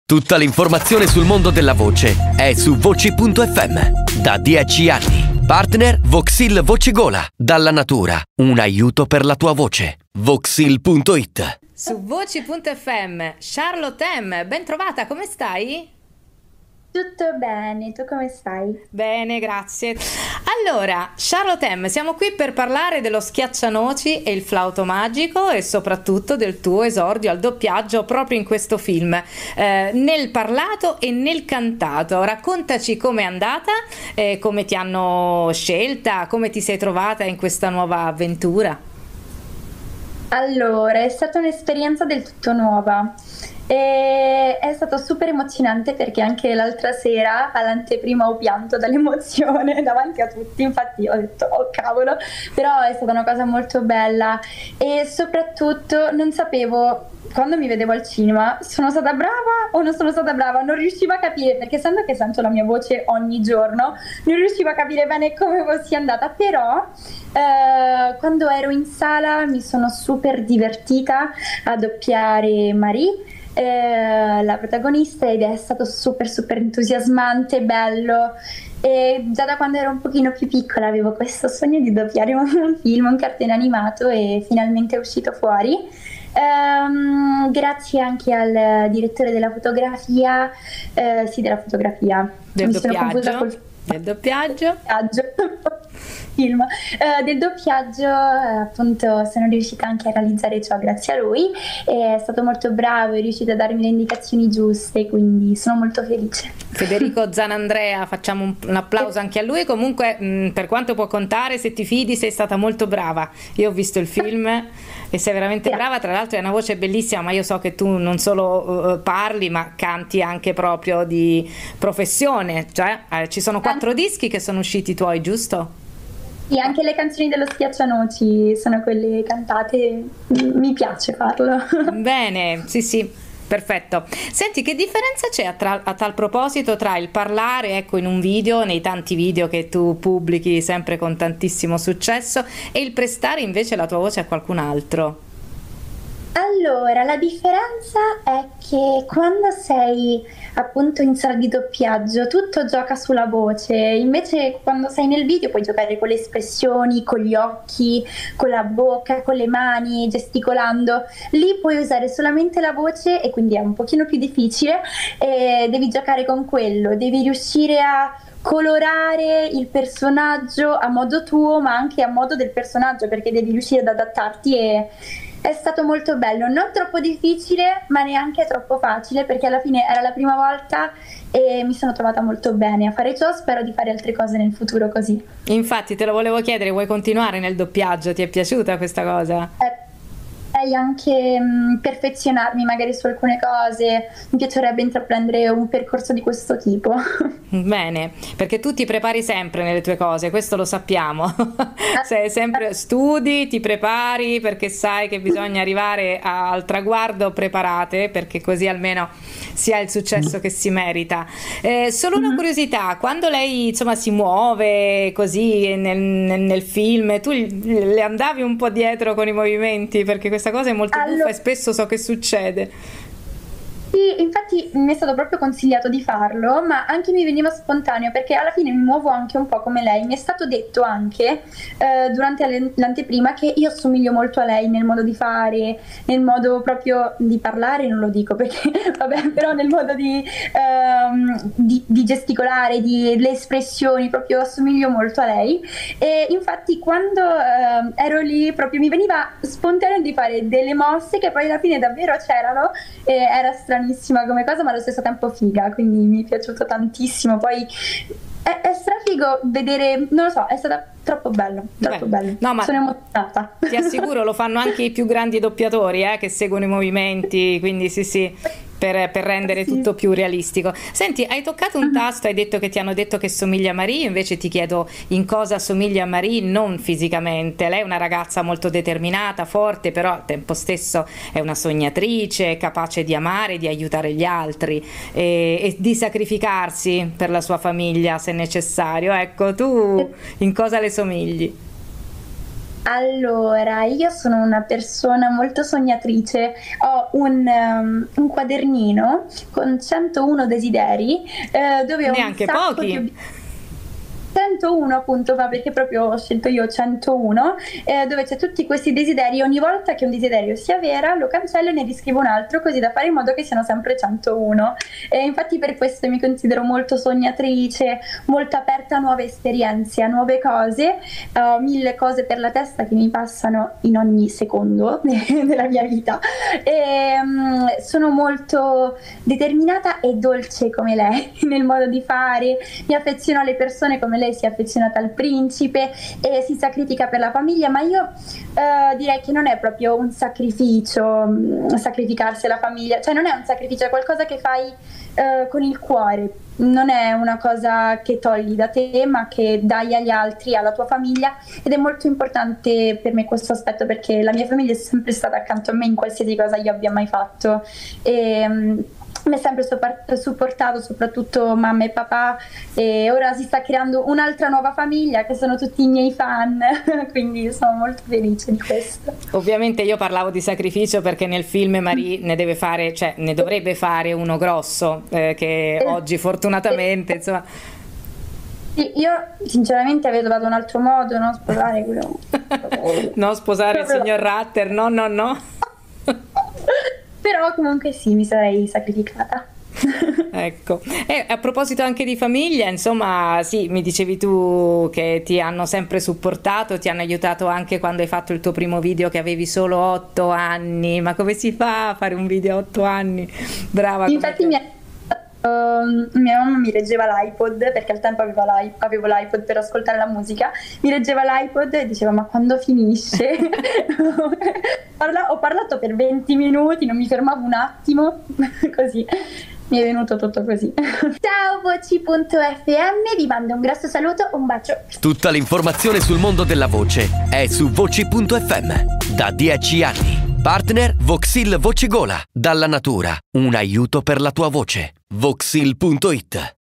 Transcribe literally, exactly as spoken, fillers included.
Tutta l'informazione sul mondo della voce è su voci punto effe emme. Da dieci anni. Partner Voxil Voce Gola. Dalla natura. Un aiuto per la tua voce. Voxil punto it. Su voci punto effe emme. Charlotte M, ben trovata, come stai? Tutto bene, tu come stai? Bene, grazie. Allora, Charlotte M, siamo qui per parlare dello Schiaccianoci e il flauto magico e soprattutto del tuo esordio al doppiaggio proprio in questo film, eh, nel parlato e nel cantato. Raccontaci com'è andata, eh, come ti hanno scelta, come ti sei trovata in questa nuova avventura. Allora, è stata un'esperienza del tutto nuova. E è stato super emozionante perché anche l'altra sera all'anteprima ho pianto dall'emozione davanti a tutti, infatti ho detto oh cavolo, però è stata una cosa molto bella e soprattutto non sapevo, quando mi vedevo al cinema, sono stata brava o non sono stata brava, non riuscivo a capire, perché essendo che sento la mia voce ogni giorno non riuscivo a capire bene come sia andata, però eh, quando ero in sala mi sono super divertita a doppiare Marie, Eh, la protagonista, ed è stato super super entusiasmante, bello, e già da quando ero un pochino più piccola avevo questo sogno di doppiare un film, un cartone animato, e finalmente è uscito fuori. Um, grazie anche al direttore della fotografia, eh, sì della fotografia, del mi doppiaggio, sono confusa col del doppiaggio. film eh, del doppiaggio, eh, appunto sono riuscita anche a realizzare ciò grazie a lui, è stato molto bravo, è riuscito a darmi le indicazioni giuste, quindi sono molto felice. Federico Zanandrea, facciamo un, un applauso anche a lui. Comunque mh, per quanto può contare, se ti fidi sei stata molto brava, io ho visto il film e sei veramente brava, tra l'altro hai una voce bellissima, ma io so che tu non solo uh, parli ma canti anche proprio di professione, cioè eh, ci sono quattro dischi che sono usciti tuoi, giusto? Sì, anche le canzoni dello Schiaccianoci sono quelle cantate, mi piace farlo. Bene, sì sì, perfetto. Senti, che differenza c'è a, tra, a tal proposito tra il parlare, ecco, in un video, nei tanti video che tu pubblichi sempre con tantissimo successo, e il prestare invece la tua voce a qualcun altro? Allora, la differenza è che quando sei appunto in sala di doppiaggio tutto gioca sulla voce, invece quando sei nel video puoi giocare con le espressioni, con gli occhi, con la bocca, con le mani, gesticolando. Lì puoi usare solamente la voce e quindi è un pochino più difficile, e devi giocare con quello, devi riuscire a colorare il personaggio a modo tuo ma anche a modo del personaggio, perché devi riuscire ad adattarti, e è stato molto bello, non troppo difficile ma neanche troppo facile, perché alla fine era la prima volta e mi sono trovata molto bene a fare ciò. Spero di fare altre cose nel futuro così. Infatti te lo volevo chiedere, vuoi continuare nel doppiaggio? Ti è piaciuta questa cosa? Eh, anche mh, perfezionarmi magari su alcune cose, mi piacerebbe intraprendere un percorso di questo tipo. Bene, perché tu ti prepari sempre nelle tue cose, questo lo sappiamo. Sei sempre studi, ti prepari, perché sai che bisogna arrivare al traguardo preparate, perché così almeno si ha il successo che si merita. Eh, solo una curiosità, quando lei insomma si muove così nel, nel, nel film, tu le andavi un po' dietro con i movimenti, perché questa cosa è molto allora, buffa e spesso so che succede. Sì, infatti mi è stato proprio consigliato di farlo, ma anche mi veniva spontaneo, perché alla fine mi muovo anche un po' come lei. Mi è stato detto anche eh, durante l'anteprima che io assomiglio molto a lei nel modo di fare, nel modo proprio di parlare, non lo dico perché vabbè, però nel modo di, ehm, di, di gesticolare, di, le espressioni, proprio assomiglio molto a lei. E infatti quando eh, ero lì proprio mi veniva spontaneo di fare delle mosse che poi alla fine davvero c'erano, e era stranissima come cosa ma allo stesso tempo figa, quindi mi è piaciuto tantissimo. Poi è, è strafigo vedere, non lo so, è stata troppo bello, troppo Beh, bello. no, ma sono emozionata. Ti assicuro, lo fanno anche i più grandi doppiatori, eh, che seguono i movimenti, quindi sì sì, per, per rendere sì. tutto più realistico. Senti, hai toccato un tasto, hai detto che ti hanno detto che somiglia a Marie, invece ti chiedo in cosa somiglia a Marie, non fisicamente. Lei è una ragazza molto determinata, forte, però al tempo stesso è una sognatrice, capace di amare, di aiutare gli altri e, e di sacrificarsi per la sua famiglia se necessario. Ecco, tu in cosa le somigli? Allora, io sono una persona molto sognatrice, ho un, um, un quadernino con centouno desideri, eh, dove ho Neanche un sacco pochi. di ob- centouno appunto, ma perché proprio ho scelto io centouno, eh, dove c'è tutti questi desideri. Ogni volta che un desiderio si avvera lo cancello e ne riscrivo un altro, così da fare in modo che siano sempre centouno. E infatti per questo mi considero molto sognatrice, molto aperta a nuove esperienze, a nuove cose. Ho mille cose per la testa che mi passano in ogni secondo della mia vita, e um, sono molto determinata e dolce come lei nel modo di fare. Mi affeziono alle persone come lei si è affezionata al principe e si sacrifica per la famiglia, ma io eh, direi che non è proprio un sacrificio, mh, sacrificarsi alla famiglia, cioè non è un sacrificio, è qualcosa che fai eh, con il cuore, non è una cosa che togli da te ma che dai agli altri, alla tua famiglia, ed è molto importante per me questo aspetto, perché la mia famiglia è sempre stata accanto a me in qualsiasi cosa io abbia mai fatto, e mh, mi ha sempre supportato, soprattutto mamma e papà, e ora si sta creando un'altra nuova famiglia che sono tutti i miei fan, quindi sono molto felice di questo. Ovviamente io parlavo di sacrificio perché nel film Marie ne deve fare, cioè ne dovrebbe fare uno grosso, eh, che oggi fortunatamente insomma. Io sinceramente avevo trovato un altro modo, no? Sposare quello. No, sposare il signor Ratter, no, no, no. Però comunque sì, mi sarei sacrificata. Ecco, e a proposito anche di famiglia, insomma, sì, mi dicevi tu che ti hanno sempre supportato, ti hanno aiutato anche quando hai fatto il tuo primo video che avevi solo otto anni. Ma come si fa a fare un video a otto anni? Brava. Infatti mi ha... Uh, mia mamma mi leggeva l'iPod, perché al tempo avevo, l'i- avevo l'iPod per ascoltare la musica, mi leggeva l'iPod e diceva: ma quando finisce? Parla- ho parlato per venti minuti, non mi fermavo un attimo, così mi è venuto tutto così. Ciao voci punto effe emme, vi mando un grosso saluto, un bacio. Tutta l'informazione sul mondo della voce è su voci punto effe emme. Da dieci anni. Partner Voxil Voce Gola. Dalla natura, un aiuto per la tua voce. voxil punto it